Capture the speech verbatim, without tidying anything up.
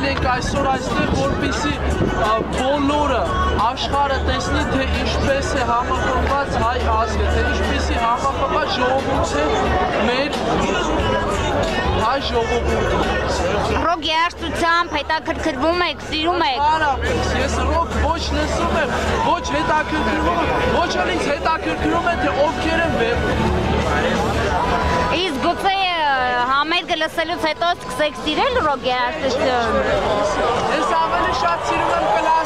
կազմել ենք այսօր այստեղ, որպեսզի բոլորը աշխարհը տեսնի, թե ինչպես է համախմբված հայ ազգը, թե ինչպեսի համախմբված ժողովուրդ է մեր հայ ժողովուրդը։ Ռոք երաժշտությամբ հետաքրքրվում եք, սիրում եք։ Հարապես, ես ռոք ոչ լսում եմ, ոչ հետաքրքրվում եմ, ոչ էլ ինձ հետաքրքրում է, թե ովքեր են վերնում։ Իսկ գուցե համերգը լսելուց հետո սկսեք սիրել ռոք երաժշտություն։ Ես ավելի շատ սիրում եմ կլասիկան։